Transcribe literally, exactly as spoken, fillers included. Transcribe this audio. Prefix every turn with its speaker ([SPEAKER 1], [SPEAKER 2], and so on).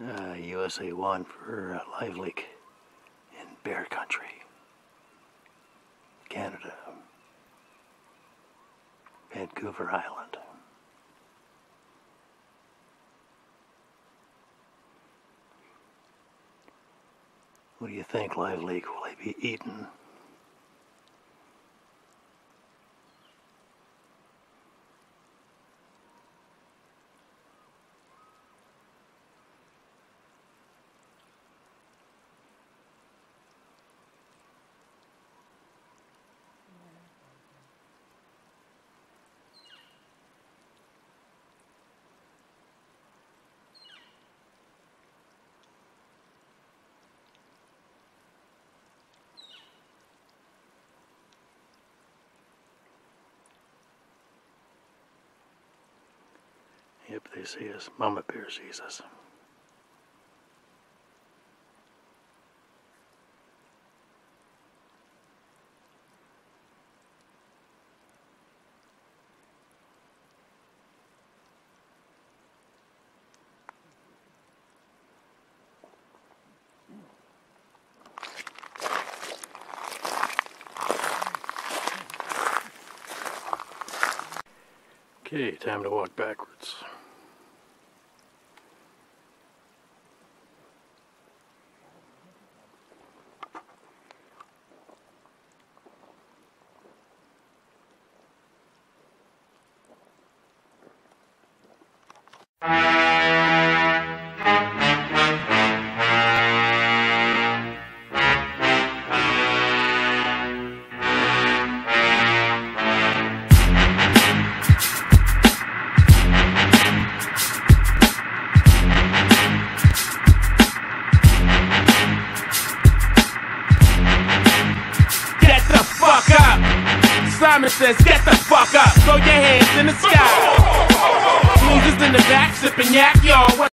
[SPEAKER 1] Uh, U S A one for uh, Liveleak in Bear Country, Canada, Vancouver Island. What do you think, Liveleak? Will they be eaten? Yep, they see us. Mama bear sees us. Okay, time to walk backwards.
[SPEAKER 2] Simon says, get the fuck up, throw your hands in the sky. Losers in the back, sipping yak, y'all.